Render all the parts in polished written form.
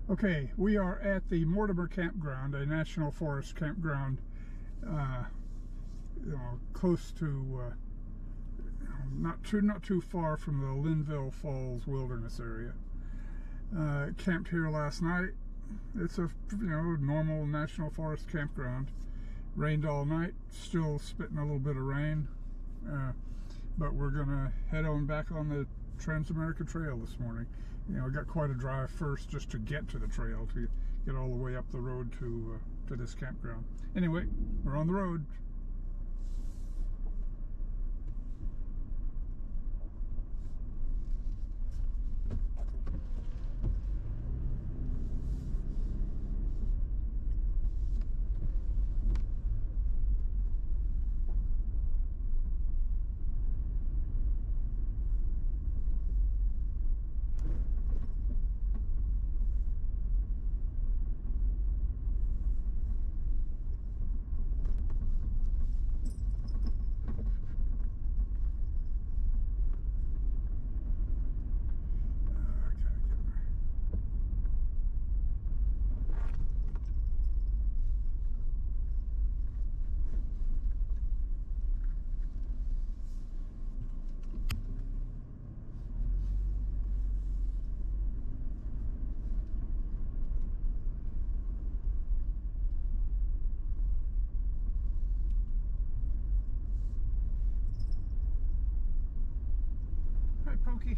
Okay, we are at the Mortimer campground, a national forest campground, close to, not too far from the Linville Falls Wilderness area. Camped here last night. It's a normal national forest campground. Rained all night, still spitting a little bit of rain, but we're gonna head on back on the TransAmerica Trail this morning. I got quite a drive first just to get to the trail, to get all the way up the road to this campground. Anyway, we're on the road. Pokey.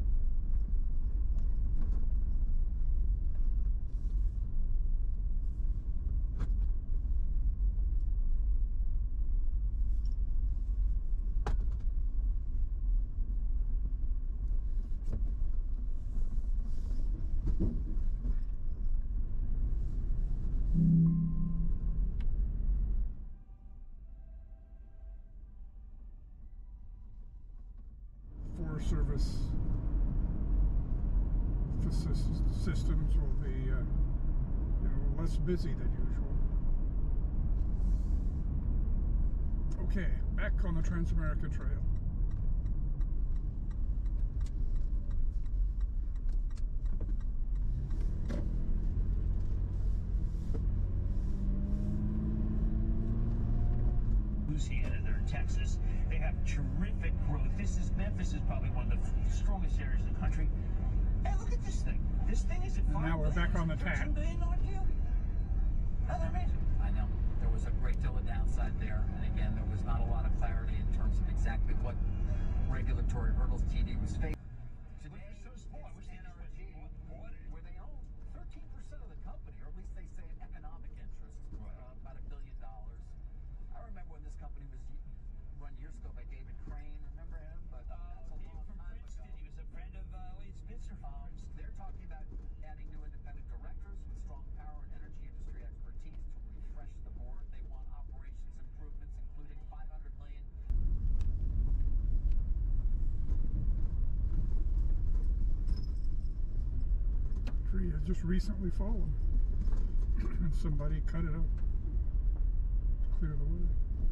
Forest Service systems will be less busy than usual. Okay, back on the TransAmerica Trail. Louisiana, they're in Texas. They have terrific growth. Memphis is probably one of the strongest areas in the country. Hey, look at this thing. This thing is at $5 billion. Now we're back on the tap. $13 billion deal. That's amazing. I know. There was a great deal of downside there, and again, there was not a lot of clarity in terms of exactly what regulatory hurdles TD was facing. Today, so small. I wish they NRG, where they own 13% of the company, or at least they say an economic interest, about $1 billion. I remember when this company was run years ago by David Crane. Remember him? But that's a long time ago. He was a friend of Wade Spitzer. They're talking about adding new independent directors with strong power and energy industry expertise to refresh the board. They want operations improvements, including $500 million. Tree has just recently fallen, and somebody cut it up to clear the way.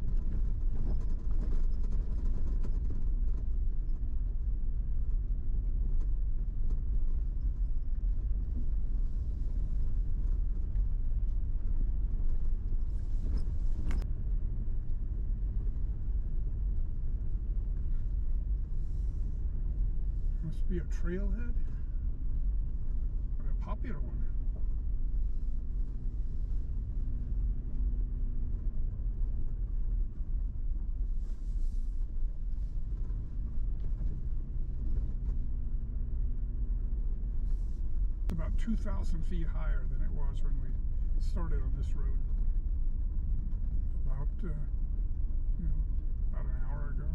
Must be a trailhead, but a popular one. It's about 2,000 feet higher than it was when we started on this road. About about an hour ago.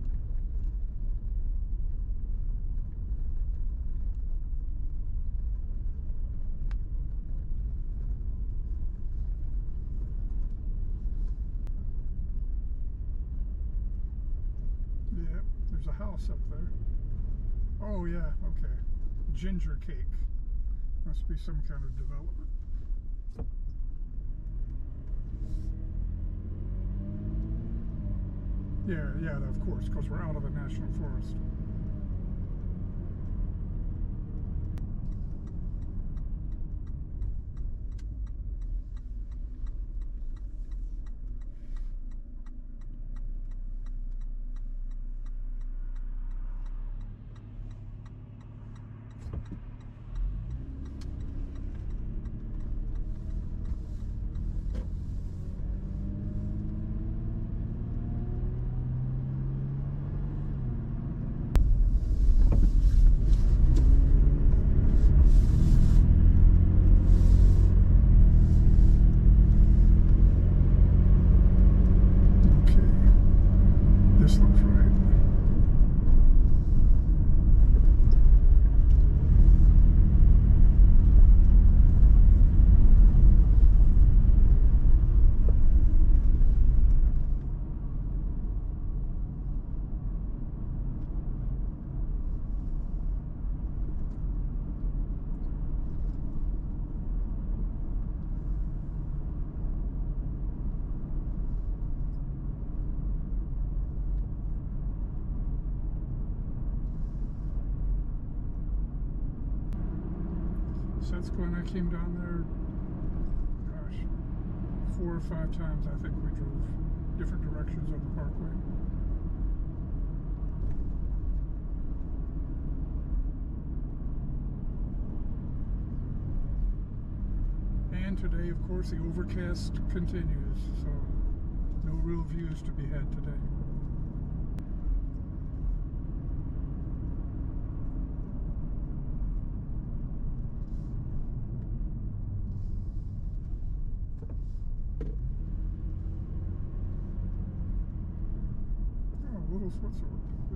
Yeah, there's a house up there. Oh yeah, okay. Ginger cake. Must be some kind of development. Yeah, of course, because we're out of the national forest. That's when I came down there, gosh, 4 or 5 times I think we drove different directions on the parkway. And today, of course, the overcast continues, so no real views to be had today. What's the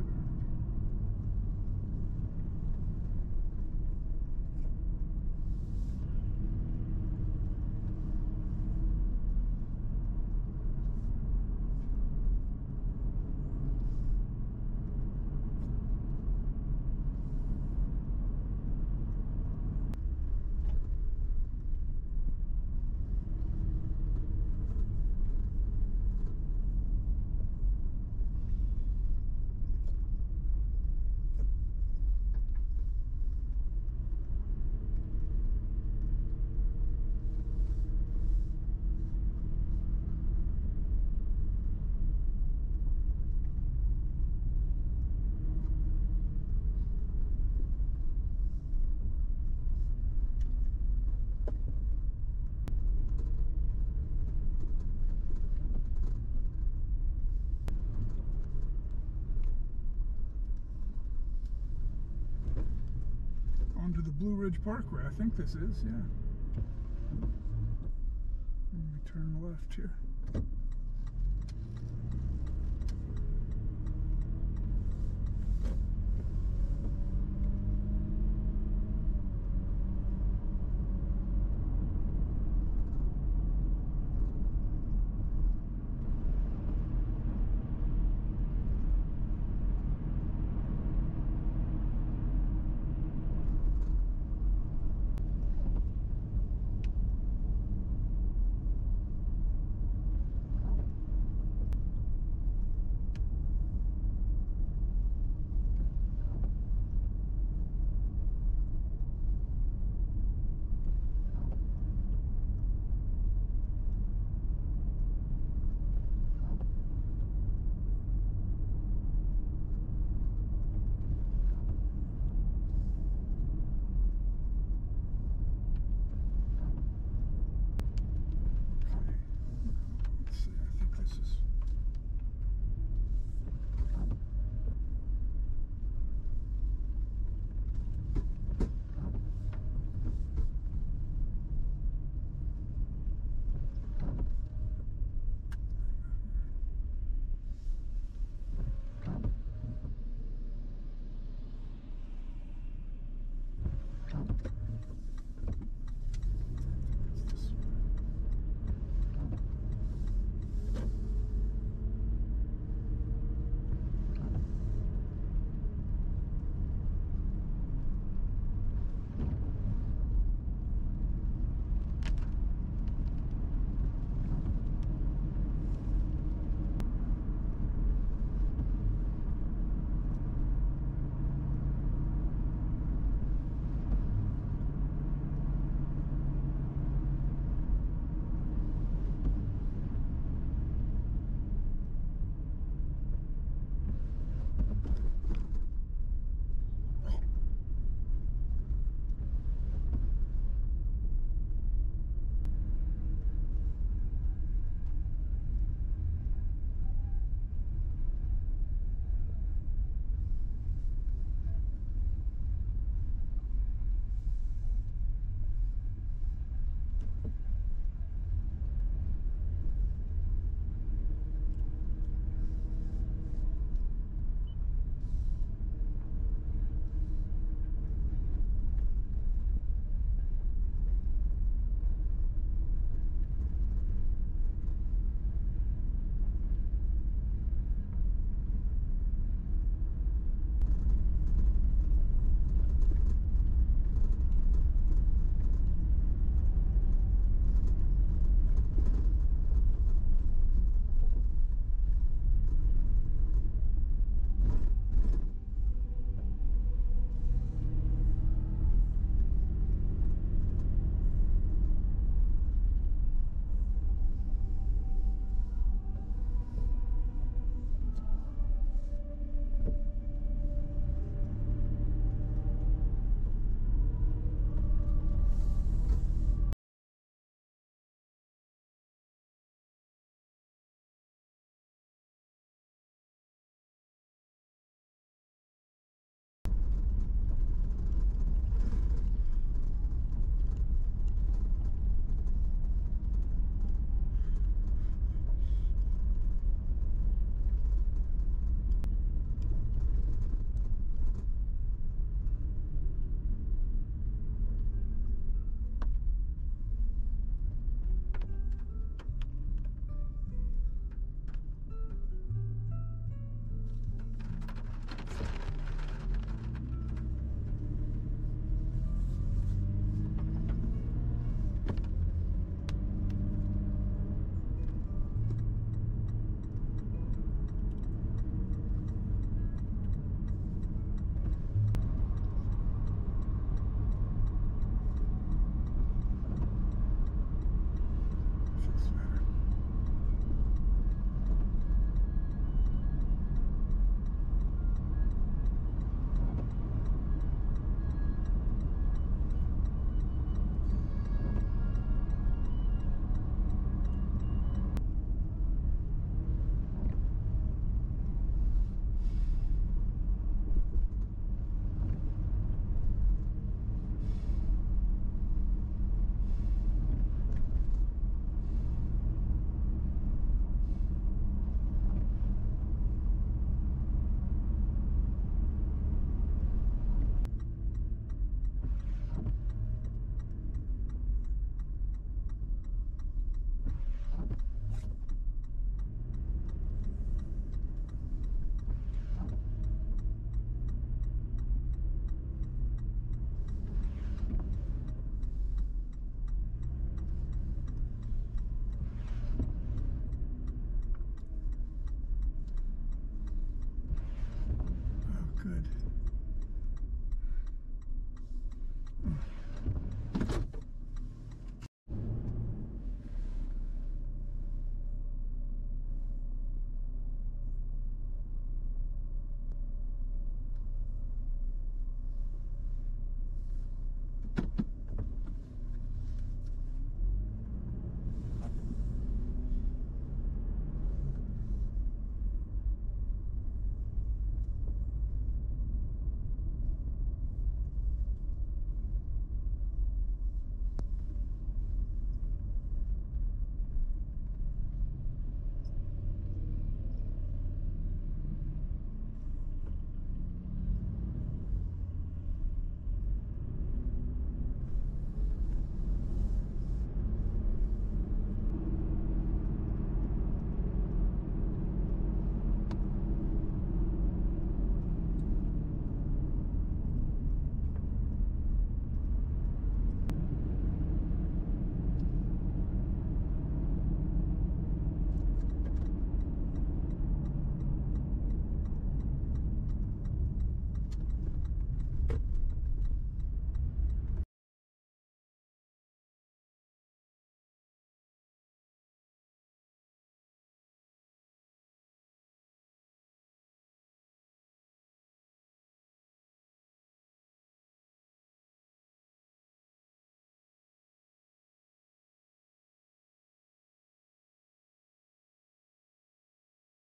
onto the Blue Ridge Parkway, I think this is, yeah. And we turn left here.